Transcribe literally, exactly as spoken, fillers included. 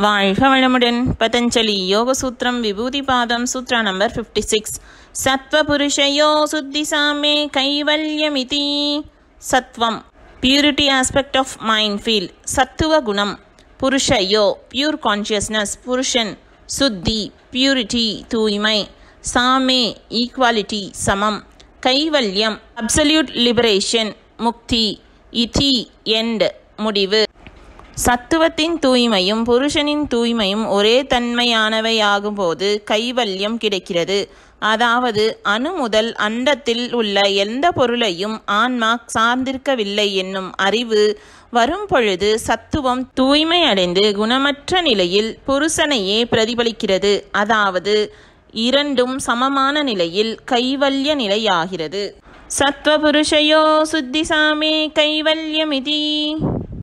வாழ்க வளமுடன். பதஞ்சலி யோக சூத்திரம் விபூதி பாதம் சூத்ரா நம்பர் ஃபிஃப்டி சிக்ஸ். சத்வ புருஷயோ சுத்தி சாமே கைவல்யமிதி. சத்வம் purity aspect of mind feel. சத்துவ குணம் புருஷயோ பியூர் கான்ஷியஸ்னஸ் புருஷன். சுத்தி பியூரிட்டி தூய்மை. சாமே ஈக்வாலிட்டி சமம். கைவல்யம் அப்சல்யூட் லிபரேஷன் முக்தி. இதி எண்ட் முடிவு. சத்துவத்தின் தூய்மையும் புருஷனின் தூய்மையும் ஒரே தன்மையானவையாகும் போது கைவல்யம் கிடைக்கிறது. அதாவது அணு முதல் அண்டத்தில் உள்ள எந்த பொருளையும் ஆன்மா சார்ந்திருக்கவில்லை என்னும் அறிவு வரும் பொழுது சத்துவம் தூய்மை அடைந்து குணமற்ற நிலையில் புருஷனையே பிரதிபலிக்கிறது. அதாவது இரண்டும் சமமான நிலையில் கைவல்ய நிலையாகிறது. சத்வ புருஷயோ சுத்தி சாமே கைவல்யமிதி.